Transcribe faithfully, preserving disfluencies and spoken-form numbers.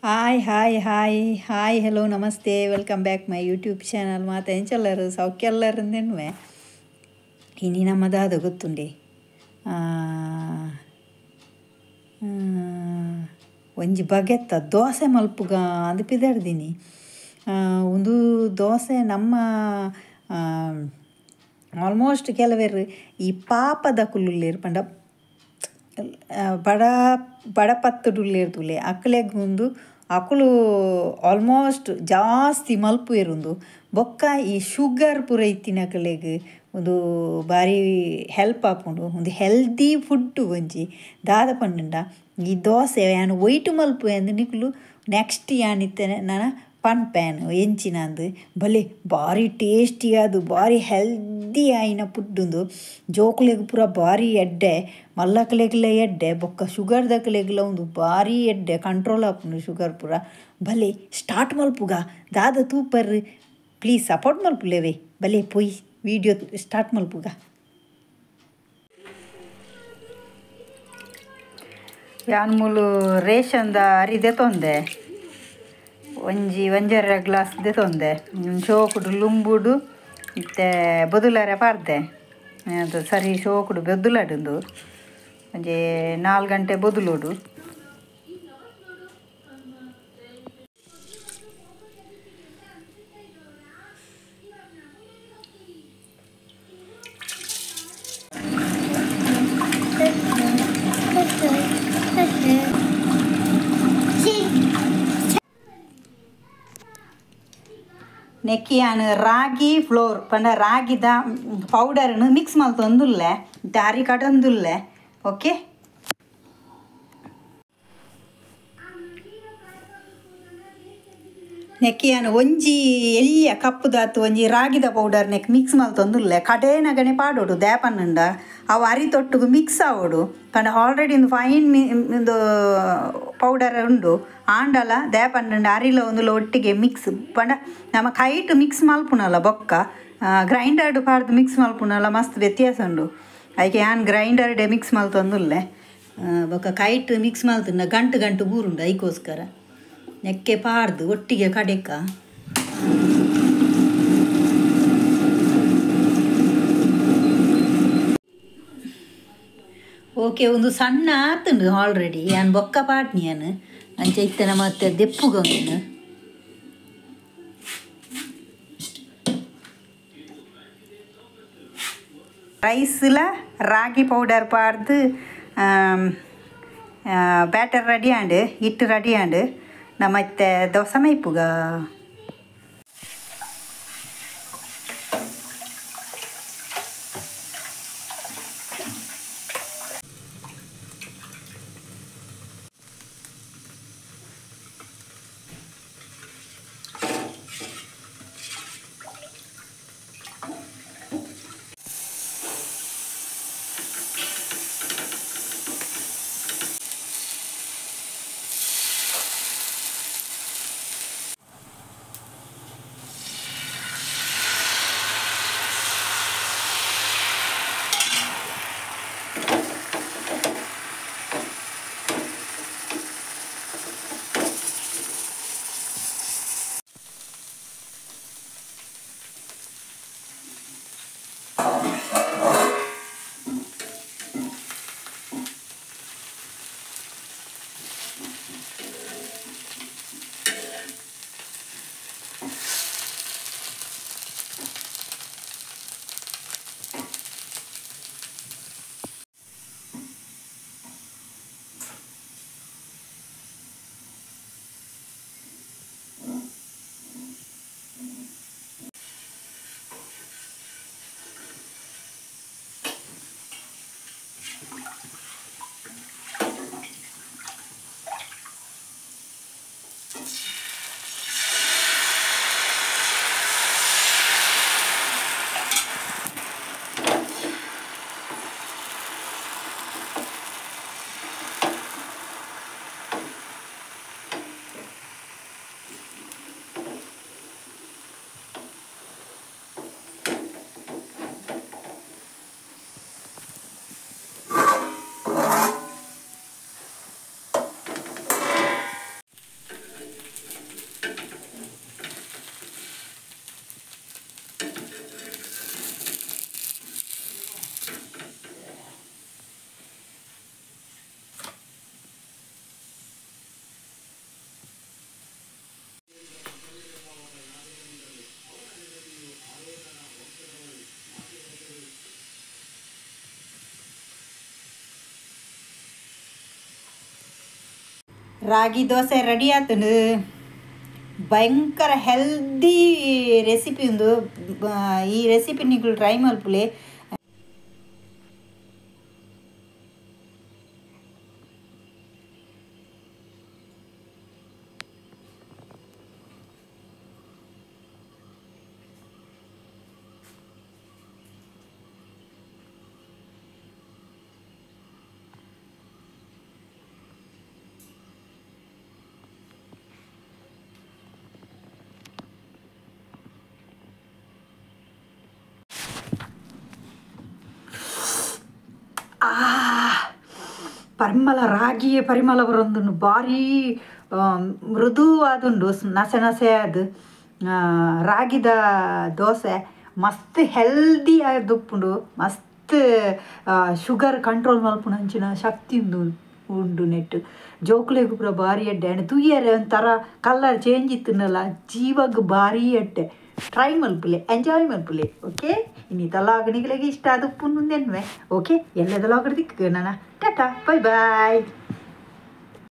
Hi hi hi hi hello ನಮಸ್ತೆ welcome back my YouTube channel ಮಾತ ಎಂಚಲ್ಲರು ಸೌಖ್ಯಲ್ಲರಿಂದೇನುವೆ ಇನಿ ನಮ್ಮದಾದ ಗೊತ್ತುಂಡೆ ಒಂಜಿ ಬಗೆತ್ತ ದೋಸೆ ಮಲ್ಪುಗ ಅದು ಪಿದಾಡ್ದೀನಿ ಒಂದು ದೋಸೆ ನಮ್ಮ ಆಲ್ಮೋಸ್ಟ್ ಕೆಲವರು ಈ ಪಾಪದ ಕುಲ್ಲುಲ್ಲೇರು ಪಂಡ ಬಡ ಬಡಪತ್ತುಡುಲ್ಲೇರ್ತುಲೆ ಅಕ್ಲೆಗ್ ಒಂದು ಅಕುಲು ಆಲ್ಮೋಸ್ಟ್ ಜಾಸ್ತಿ ಮಲ್ಪು ಇರುಂದು ಬೊಕ್ಕ ಈ ಶುಗರ್ ಪೂರ ಇತ್ತಿನಕಲೆಗ್ ಒಂದು ಬಾರಿ ಹೆಲ್ಪ್ ಆಪುಂಡು ಒಂದು ಹೆಲ್ದಿ ಫುಡ್ ಒಂಜಿ ದಾದ ಪಂಡುಂಡ ಈ ದೋಸೆ ಯಾನು ಒಯ್ಟು ಮಲ್ಪು ಎಂದು ನಿಕ್ಲು ನೆಕ್ಸ್ಟ್ ಯಾನಿತ್ತೇನೆ ನಾನು ಪನ್ಪೇನು ಎಂಚಿನಂದು ಭಲೆ ಭಾರಿ ಟೇಸ್ಟಿ ಅದು ಭಾರಿ ಹೆಲ್ದಿ ಆಯಿನ ಫುಡ್ಡುಂದು ಜೋಕ್ಲೆಗ್ ಪೂರ ಭಾರಿ ಎಡ್ಡೆ ಮಲ್ಲಕ್ಲೆಗ್ಲ ಎಡ್ಡೆ ಬೊಕ್ಕ ಶುಗರ್ದಕ್ಲೆಗ್ಲ ಒಂದು ಭಾರಿ ಎಡ್ಡೆ ಕಂಟ್ರೋಲ್ ಆಪುಂಡು ಶುಗರ್ ಪೂರ ಭಲೆ ಸ್ಟಾರ್ಟ್ ಮಲ್ಪುಗ ದಾದ ತೂಪರ್ please support ಮಲ್ಪುಲೇವೆ Bhale ಪೊಯ್ video start ಮಲ್ಪುಗ. ಯಾನ್ಮೂಲು ರೇಷನ್ದ ಅರಿದೆ ತೊಂದೆ ಒಂಜಿ ಒಂಜರ ಗ್ಲಾಸ್ದೆ ತೊಂದೆ ಶೋಕುಡು ಲುಂಬುಡು ಮತ್ತು ಬೊದುಲರೆ ಪಾರ್ದೆ ಅದು ಸರಿ ಶೋಕುಡು ಬೆದ್ದುಲಾಡುಂದು ಒಂಜಿ ನಾಲ್ಕು ಗಂಟೆ ಬೊದುಲೋಡು ನೆಕ್ಕಿಯಾನು ರಾಗಿ ಫ್ಲೋರ್ ಪಂಡ ರಾಗಿದ ಪೌಡರ್ನು ಮಿಕ್ಸ್ ಮಲ್ತೊಂದುಲ್ಲೆ ದಾರಿ ಕಡೊಂದುಲ್ಲೆ ಓಕೆ. ನೆಕ್ಕಿಯಾನು ಒಂಜಿ ಎಲ್ಲಿಯ ಕಪ್ಪುದಾತು ಒಂಜಿ ರಾಗಿದ ಪೌಡರ್ ನೆಕ್ ಮಿಕ್ಸ್ ಮಲ್ತೊಂದುಲ್ಲೆ ಕಡೇನಗನೆ ಪಾಡೋಡು ದ್ಯಾಪನ್ನುಂಡ ಅವು ಅರಿತೊಟ್ಟುಗು ಮಿಕ್ಸ್ ಆವೋಡು ಪಂಡ ಆಲ್ರೆಡಿ ಒಂದು ಫೈನ್ ಮಿ ಒಂದು ಪೌಡರ್ ಉಂಡು ಆಂಡಲ ದ್ಯಾಪನ್ನುಂಡ ಅರಿಲ ಒಂದು ಒಟ್ಟಿಗೆ ಮಿಕ್ಸ್ ಪಂಡ ನಮ್ಮ ಕೈಟ್ ಮಿಕ್ಸ್ ಮಲ್ಪುನಲ್ಲ ಬೊಕ್ಕ ಗ್ರೈಂಡರ್ಡು ಪಾಡ್ದು ಮಿಕ್ಸ್ ಮಲ್ಪುನಲ್ಲ ಮಸ್ತ್ ವ್ಯತ್ಯಾಸ ಉಂಡು ಅದಕ್ಕೆ ಯಾನ್ ಗ್ರೈಂಡರ್ಡೆ ಮಿಕ್ಸ್ ಮಲ್ತೊಂದುಲ್ಲೆ ಬೊಕ್ಕ ಕೈಟ್ ಮಿಕ್ಸ್ ಮಲ್ತುಂಡ ಗಂಟು ಗಂಟು ಬೂರುಂಡು ಅದಕ್ಕೋಸ್ಕರ ನೆಕ್ಕೆ ಪಾಡ್ದು ಒಟ್ಟಿಗೆ ಕಡೆಕ ಓಕೆ ಒಂದು ಸಣ್ಣ ಆತುಂಡು ಆಲ್ರೆಡಿ ಯಾನ್ ಬೊಕ್ಕ ಪಾಡ್ನಿಯನ್ ಅಂಚೆ ಇತ್ತನ ಮತ್ತೆ ದೆಪ್ಪುಗೊಂದು ರೈಸ್ಲ ರಾಗಿ ಪೌಡರ್ ಪಾಡ್ದು ಬ್ಯಾಟರ್ ರೆಡಿ ಆಂಡು ಹಿಟ್ಟು ರೆಡಿ ಆಂಡು ನಾ ಮತ್ತೆ ದೋಸೆ ಮೈಪುಗ ರಾಗಿ ದೋಸೆ ರೆಡಿ ಆತನು. ಭಯಂಕರ ಹೆಲ್ದಿ ರೆಸಿಪಿ ಒಂದು. ಈ ರೆಸಿಪಿ ನೀವು ಟ್ರೈ ಮಲ್ಪುಲೆ. ಪರಿಮಳ ರಾಗಿಯ ಪರಿಮಳ ಬರೋದು ಭಾರಿ ಮೃದುವಾದುಂಡು, ನಸೆ ನಸೆ ಅದು ರಾಗಿದ ದೋಸೆ ಮಸ್ತ್ ಹೆಲ್ದಿ ಆದುಪ್ಪುಂಡು. ಮಸ್ತ್ ಶುಗರ್ ಕಂಟ್ರೋಲ್ ಮಲ್ಪುನ ಅಂಚಿನ ಶಕ್ತಿ ಉಂಡು ಉಂಡು ನೆಟ್ಟು. ಜೋಕ್ಲೆಗ್ ಪೂರ ಭಾರಿ ಎಡ್ಡೆ ಅಂಡ್ ತುಯ್ಯರೆ ಒಂಥರ ಕಲರ್ ಚೇಂಜ್ ಇತ್ತುಂಡಲ್ಲ, ಜೀವಗ್ ಭಾರಿ ಎಡ್ಡೆ. ಟ್ರೈ ಮಲ್ಪುಲೆ, ಎಂಜಾಯ್ ಮಲ್ಪುಲೆ. ಓಕೆ, ಇನ್ನಿತ ಲಾಗ್ ನಿಗಲಿಗೆ ಇಷ್ಟ ಅದು ಪುನ್ನುಂದೆನ್ವೆ. ಓಕೆ, ಎಲ್ಲದ ಲಾಗ್ ದಿಕ್ಕ ನಾನು ಟಾಟಾ ಬೈ ಬಾಯ್.